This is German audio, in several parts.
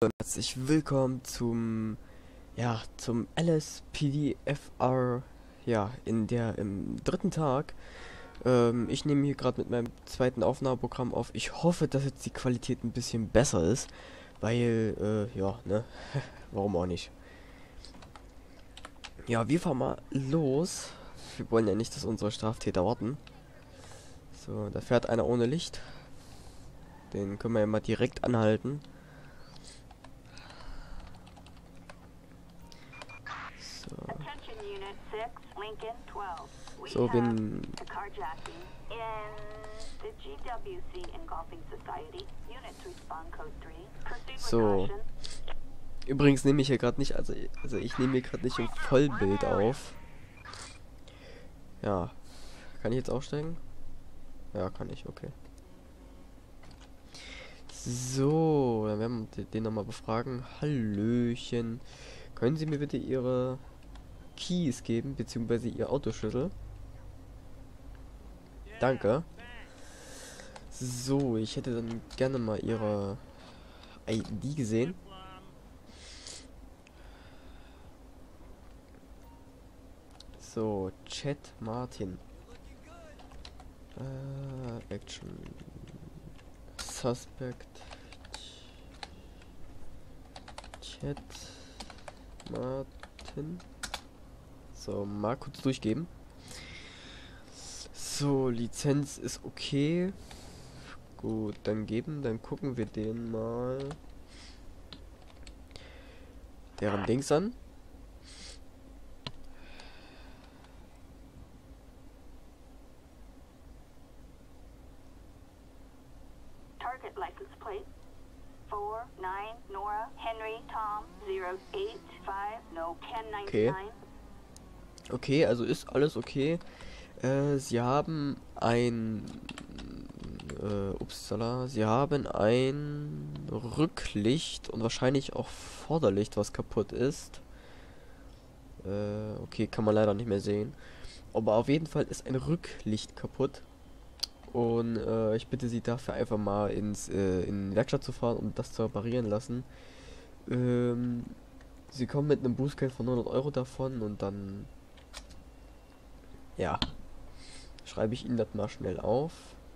Herzlich willkommen zum LSPDFR, im dritten Tag. Ich nehme hier gerade mit meinem zweiten Aufnahmeprogramm auf. Ich hoffe, dass jetzt die Qualität ein bisschen besser ist, weil, warum auch nicht. Ja, wir fahren mal los. Wir wollen ja nicht, dass unsere Straftäter warten. So, da fährt einer ohne Licht. Den können wir ja mal direkt anhalten. So, so. Übrigens nehme ich hier gerade nicht, also ich nehme hier gerade nicht im Vollbild auf. Ja. Kann ich jetzt aussteigen? Ja, kann ich, okay. So, dann werden wir den nochmal befragen. Hallöchen. Können Sie mir bitte Ihre Keys geben, beziehungsweise Ihr Autoschlüssel? Danke. So, ich hätte dann gerne mal Ihre ID gesehen. So, Chat Martin. Action. Suspect. Chat Martin. So, mal kurz durchgeben. So, Lizenz ist okay. Gut, dann gucken wir den mal deren Dings an. Target license plate 49 Nora Henry Tom 085 no 1099. Okay, also ist alles okay. Sie haben Sie haben ein Rücklicht und wahrscheinlich auch Vorderlicht, was kaputt ist. Okay, kann man leider nicht mehr sehen. Aber auf jeden Fall ist ein Rücklicht kaputt. Und ich bitte Sie dafür einfach mal in die Werkstatt zu fahren und das zu reparieren lassen. Sie kommen mit einem Bußgeld von 100 Euro davon und dann, ja, schreibe ich Ihnen das mal schnell auf.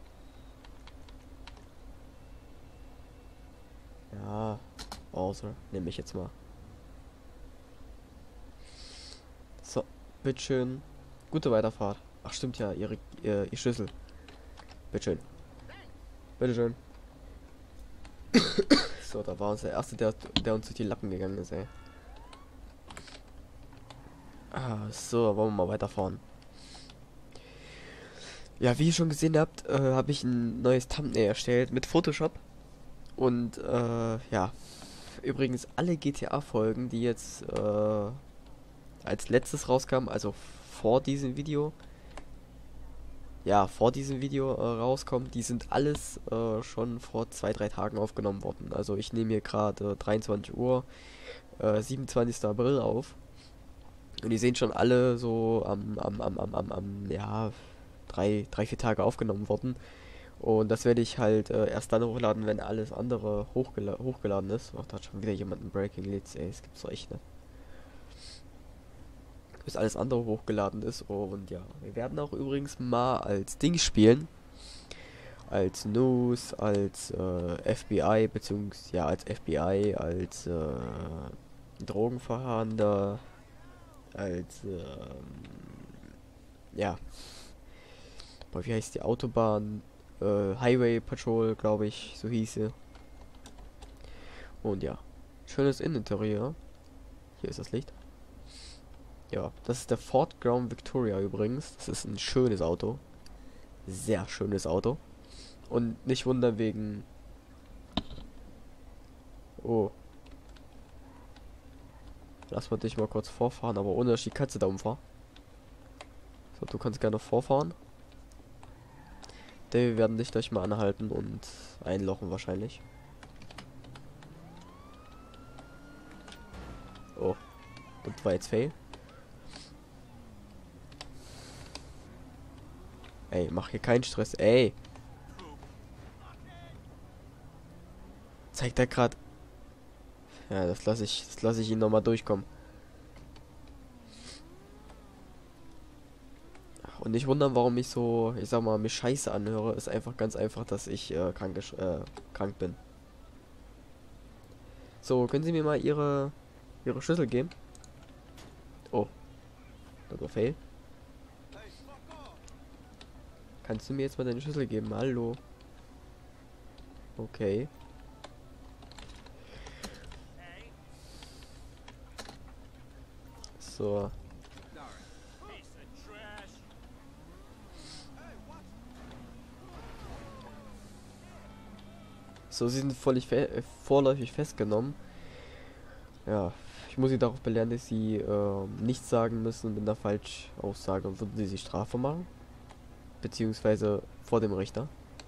Ja, Browser nehme ich jetzt mal. So, bitteschön. Gute Weiterfahrt. Ach stimmt ja, Ihr Schlüssel. Bitteschön. Bitteschön. So, da war uns der Erste, der uns durch die Lappen gegangen ist, ey. So, wollen wir mal weiterfahren. Ja, wie ihr schon gesehen habt, habe ich ein neues Thumbnail erstellt mit Photoshop. Und, ja. Übrigens, alle GTA-Folgen, die jetzt, als letztes rauskamen, also vor diesem Video, rauskommt, die sind alles schon vor 2-3 Tagen aufgenommen worden. Also ich nehme hier gerade 23 Uhr, 27. April auf. Und die sehen schon alle so ja, 3-4 Tage aufgenommen worden. Und das werde ich halt erst dann hochladen, wenn alles andere hochgeladen ist. Ach, da hat schon wieder jemand ein Breaking Leads, ey, das gibt's doch echt nicht. Bis alles andere hochgeladen ist. Und ja, wir werden auch übrigens mal als Ding spielen. Als News, als FBI, beziehungsweise ja, als FBI, als Drogenverhandler, als ja. Boah, wie heißt die Autobahn? Highway Patrol, glaube ich, so hieße. Und ja, schönes Interieur. Hier ist das Licht. Ja, das ist der Ford Crown Victoria übrigens. Das ist ein schönes Auto. Sehr schönes Auto. Und nicht wundern wegen... Oh. Lass mal dich mal kurz vorfahren, aber ohne dass ich die Katze da umfahre. So, du kannst gerne vorfahren. Wir werden dich gleich mal anhalten und einlochen wahrscheinlich. Oh. Das war jetzt fail. Ey, mach hier keinen Stress. Ey. Zeigt er gerade Ja, das lasse ich ihn nochmal durchkommen. Und nicht wundern, warum ich so, ich sag mal, mich scheiße anhöre, ist einfach ganz einfach, dass ich krank bin. So, können Sie mir mal Ihre Schlüssel geben? Oh, das war Fail. Kannst du mir jetzt mal deine Schlüssel geben? Hallo. Okay. So. So, sie sind vorläufig festgenommen. Ja, ich muss sie darauf belehren, dass sie nichts sagen müssen mit einer Falschaussage. Würden sie sich Strafe machen? Beziehungsweise vor dem Richter.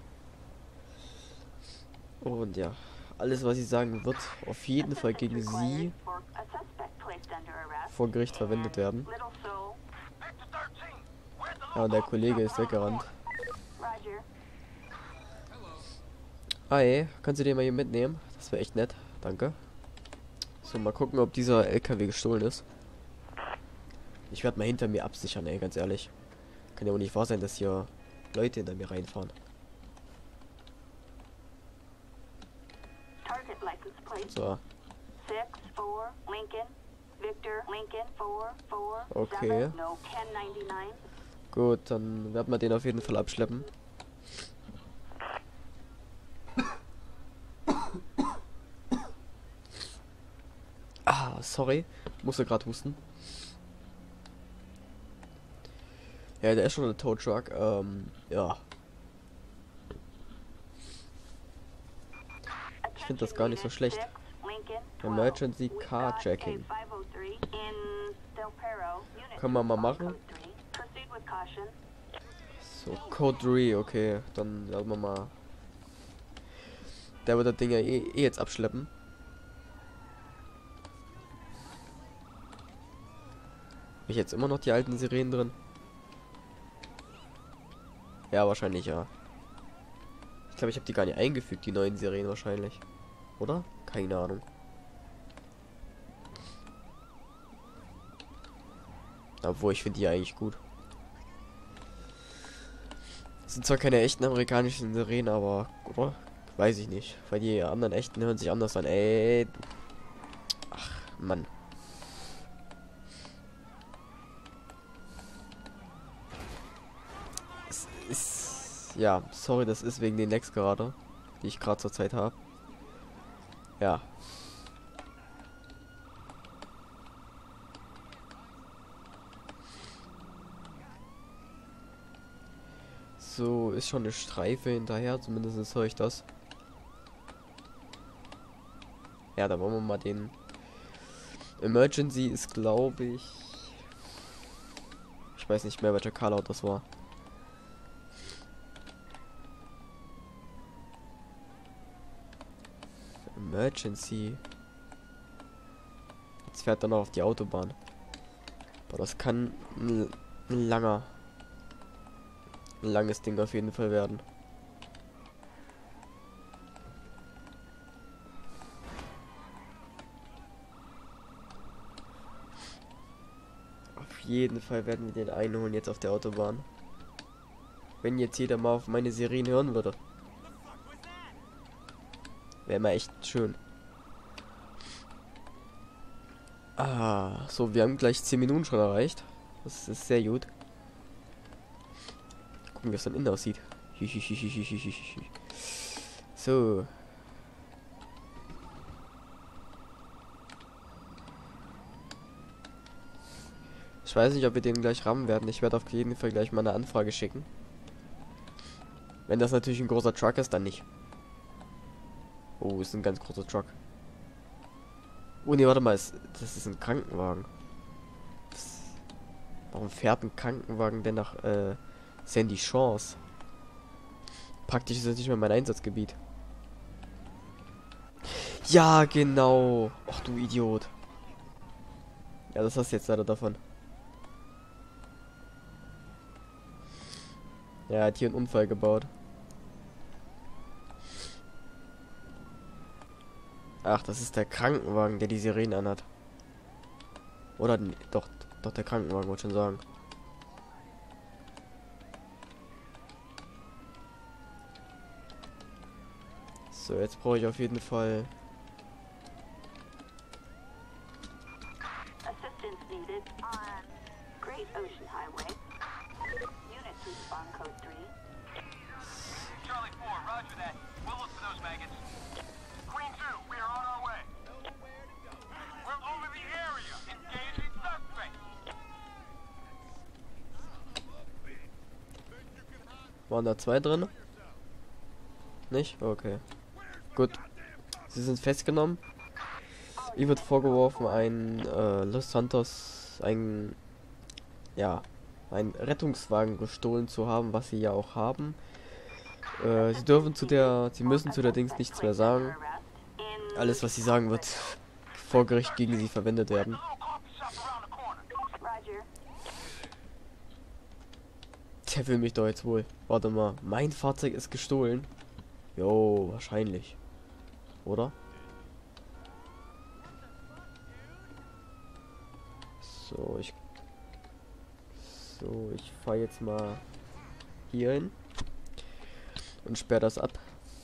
Und ja, alles was sie sagen wird auf jeden Fall gegen sie vor Gericht verwendet werden. Ja, und der Kollege ist weggerannt. Hi, kannst du den mal hier mitnehmen? Das wäre echt nett, danke. So, mal gucken, ob dieser LKW gestohlen ist. Ich werde mal hinter mir absichern, ey, ganz ehrlich. Kann ja wohl nicht wahr sein, dass hier Leute hinter mir reinfahren. So. Okay. Gut, dann werden wir den auf jeden Fall abschleppen. Ah, sorry. Musste gerade husten. Ja, der ist schon ein Tow Truck. Ja. Ich finde das gar nicht so schlecht. Emergency Carjacking. Können wir mal machen. So, Code 3, okay. Dann werden wir mal. Der wird das Ding ja eh jetzt abschleppen. Hab ich jetzt immer noch die alten Sirenen drin? Ja, wahrscheinlich ja. Ich glaube, ich habe die gar nicht eingefügt, die neuen Sirenen wahrscheinlich. Oder? Keine Ahnung. Obwohl, ich finde die eigentlich gut. Das sind zwar keine echten amerikanischen Sirenen, aber, oder? Weiß ich nicht. Weil die anderen echten hören sich anders an. Ey. Ach, Mann. Es ist... Ja, sorry, das ist wegen den Lags gerade, die ich gerade zur Zeit habe. Ja. So, ist schon eine Streife hinterher, zumindest höre ich das. Ja, da wollen wir mal den... Emergency ist, glaube ich... Ich weiß nicht mehr, welcher Callout das war. Emergency. Jetzt fährt er noch auf die Autobahn. Aber das kann ein langes Ding auf jeden Fall werden. Auf jeden Fall werden wir den einholen jetzt auf der Autobahn. Wenn jetzt jeder mal auf meine Sirenen hören würde. Wäre mal echt schön. Ah, so, wir haben gleich 10 Minuten schon erreicht. Das ist sehr gut. Gucken, wie es dann innen aussieht. So. Ich weiß nicht, ob wir den gleich rammen werden. Ich werde auf jeden Fall gleich mal eine Anfrage schicken. Wenn das natürlich ein großer Truck ist, dann nicht. Oh, ist ein ganz großer Truck. Oh ne, warte mal, das ist ein Krankenwagen. Warum fährt ein Krankenwagen denn nach Sandy Shores? Praktisch ist das nicht mehr mein Einsatzgebiet. Ja, genau. Ach du Idiot. Ja, das hast du jetzt leider davon. Ja, er hat hier einen Unfall gebaut. Ach, das ist der Krankenwagen, der die Sirene anhat. Oder doch der Krankenwagen, wollte schon sagen. So, jetzt brauche ich auf jeden Fall. Assistance needed on Great Ocean Highway. Units respond code 3. Charlie 4, roger that. We'll look for those maggots. Queen 2, we are on our way. We're over the area. Engaging suspect. Waren da zwei drin? Nicht? Okay. Gut. Sie sind festgenommen. Ihm wird vorgeworfen, Los Santos, ein Rettungswagen gestohlen zu haben, was sie ja auch haben. Sie müssen zu der Dings nichts mehr sagen. Alles, was sie sagen, wird vor Gericht gegen sie verwendet werden. Roger. Der will mich doch jetzt wohl. Warte mal, mein Fahrzeug ist gestohlen. Jo, wahrscheinlich. Oder? So, ich fahre jetzt mal hier hin und sperre das ab.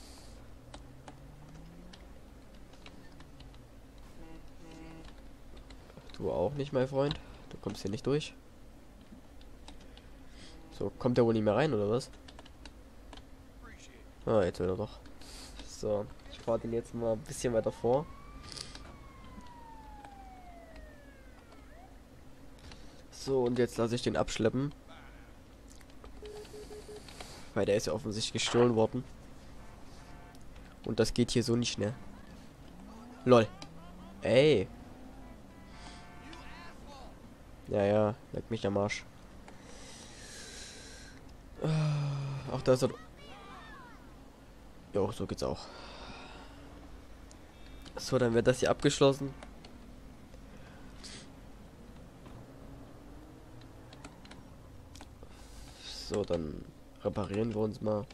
Du auch nicht, mein Freund. Du kommst hier nicht durch. So, kommt der wohl nicht mehr rein, oder was? Ah, jetzt will er doch. So, ich fahre den jetzt mal ein bisschen weiter vor. So, und jetzt lasse ich den abschleppen. Weil der ist ja offensichtlich gestohlen worden. Und das geht hier so nicht schnell. Lol. Ey. Ja, leck mich am Arsch. Ach, da ist er. Jo, so geht's auch. So, dann wird das hier abgeschlossen. So, dann reparieren wir uns mal.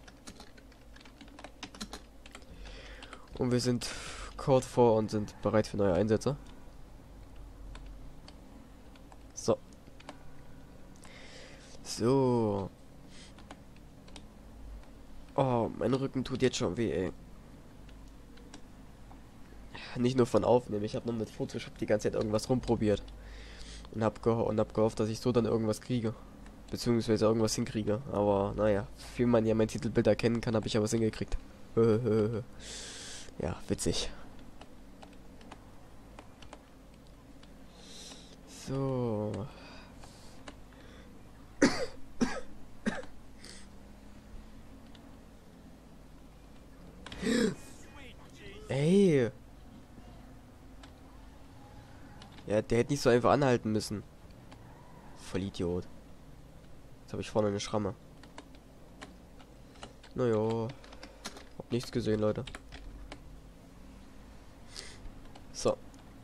Und wir sind Code 4 und sind bereit für neue Einsätze. So. So. Oh, mein Rücken tut jetzt schon weh, ey. Nicht nur von Aufnehmen, ich habe nur mit Photoshop die ganze Zeit irgendwas rumprobiert. Und hab gehofft, dass ich so dann irgendwas kriege. Beziehungsweise irgendwas hinkriege. Aber naja, wie man ja mein Titelbild erkennen kann, habe ich ja was hingekriegt. Ja, witzig. So. Ey. Ja, der hätte nicht so einfach anhalten müssen. Voll Idiot. Jetzt habe ich vorne eine Schramme. Naja. Hab nichts gesehen, Leute. So.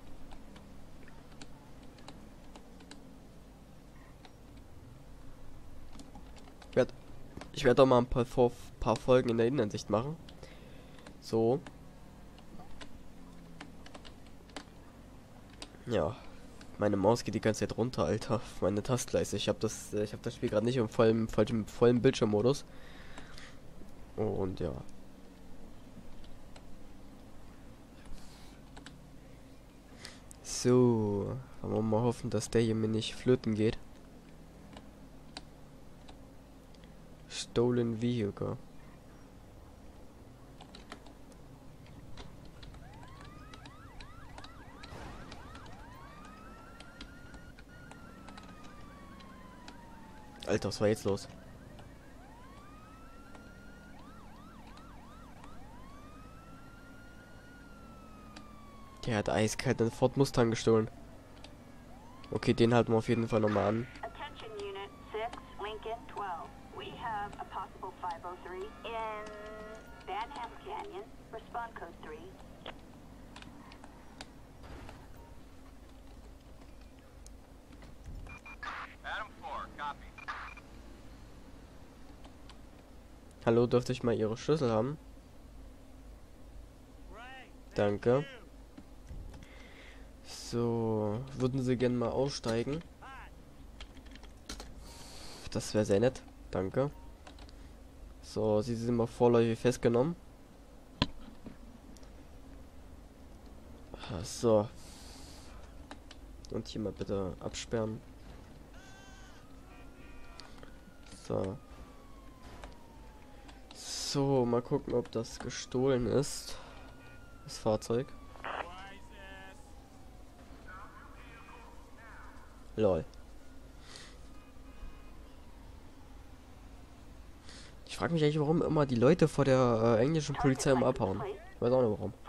Ich werde doch mal ein paar Folgen in der Innenansicht machen. So. Ja. Meine Maus geht die ganze Zeit runter, Alter. Auf meine Tastleiste. Ich habe das Spiel gerade nicht im vollen Bildschirmmodus. Und ja. So. Wollen wir mal hoffen, dass der hier mir nicht flöten geht. Stolen Vehicle. Alter, was war jetzt los? Der hat eiskalt einen Ford Mustang gestohlen. Okay, den halten wir auf jeden Fall nochmal an. Attention Unit 6, Lincoln 12. We have a possible 503 in Banham Canyon. Respond code 3. Adam 4, copy. Hallo, dürfte ich mal Ihre Schlüssel haben? Danke. So, würden Sie gerne mal aussteigen? Das wäre sehr nett. Danke. So, Sie sind mal vorläufig festgenommen. So. Und hier mal bitte absperren. So. So, mal gucken, ob das gestohlen ist. Das Fahrzeug. Lol. Ich frage mich eigentlich, warum immer die Leute vor der englischen Polizei immer abhauen. Ich weiß auch nicht warum.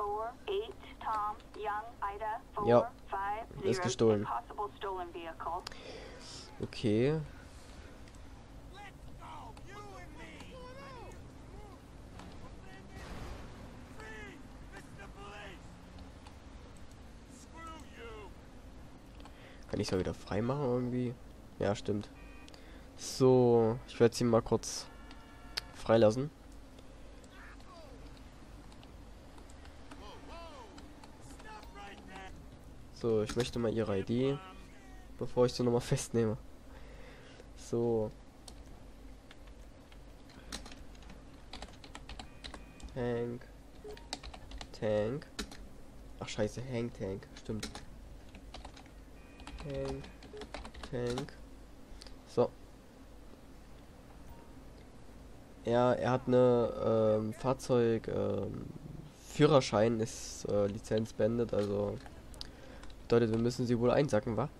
Ja, ist gestohlen. Okay. Kann ich es ja wieder frei machen irgendwie? Ja, stimmt. So, ich werde sie mal kurz freilassen. So, ich möchte mal ihre ID, bevor ich sie nochmal festnehme. So. Hank. Tank. Ach scheiße, Hank Tank. Stimmt. Hank. Tank. So. Ja, er hat eine Führerschein ist Lizenz beendet, also bedeutet, wir müssen sie wohl einsacken, wa?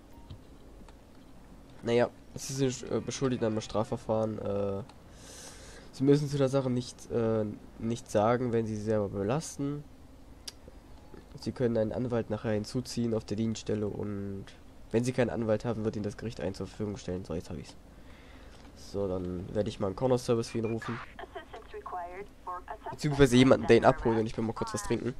Naja, sie sind beschuldigt an einem Strafverfahren. Sie müssen zu der Sache nicht sagen, wenn sie selber belasten. Sie können einen Anwalt nachher hinzuziehen auf der Dienststelle und wenn sie keinen Anwalt haben, wird ihnen das Gericht einen zur Verfügung stellen. So, jetzt habe ich's. So, dann werde ich mal einen Corner Service für ihn rufen. Beziehungsweise jemanden, der ihn abholt und ich will mal kurz was trinken.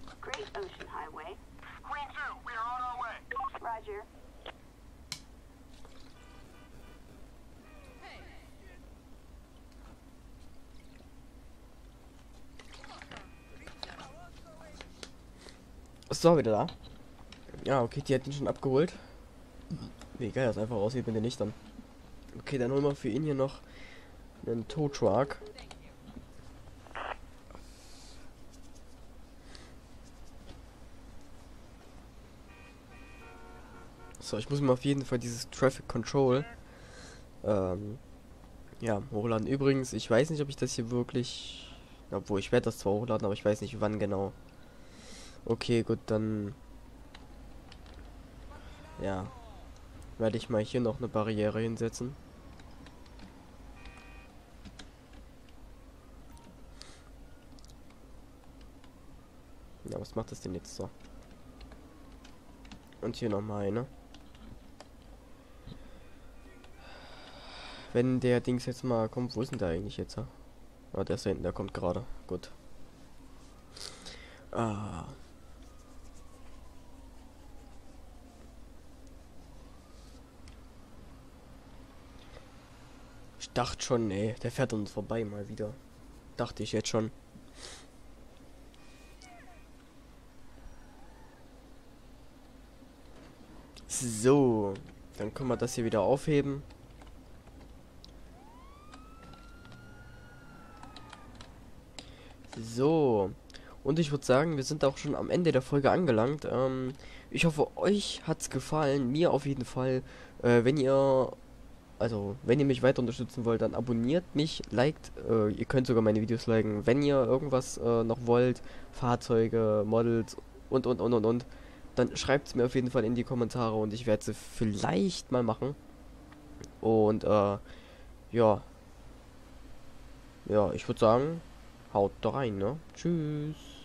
So, wieder da. Ja, okay, die hat ihn schon abgeholt. Wie geil das einfach aussieht mit den Lichtern. Okay, dann holen wir für ihn hier noch einen Tow Truck. So, ich muss mir auf jeden Fall dieses Traffic Control ja, hochladen. Übrigens, ich weiß nicht, ob ich das hier wirklich... Obwohl, ich werde das zwar hochladen, aber ich weiß nicht, wann genau. Okay, gut, dann... Ja. Werde ich mal hier noch eine Barriere hinsetzen. Ja, was macht das denn jetzt so? Und hier nochmal eine. Wenn der Dings jetzt mal kommt, wo ist denn der eigentlich jetzt? Ah, der ist da hinten, der kommt gerade. Gut. Ah. Ich dachte schon, ey, der fährt uns vorbei mal wieder. Dachte ich jetzt schon. So, dann können wir das hier wieder aufheben. So, und ich würde sagen, wir sind auch schon am Ende der Folge angelangt. Ich hoffe, euch hat's gefallen. Mir auf jeden Fall. Wenn ihr mich weiter unterstützen wollt, dann abonniert mich, liked. Ihr könnt sogar meine Videos liken. Wenn ihr irgendwas noch wollt, Fahrzeuge, Models und, dann schreibt es mir auf jeden Fall in die Kommentare und ich werde sie vielleicht mal machen. Und, ja. Ja, ich würde sagen, haut da rein, ne? Tschüss.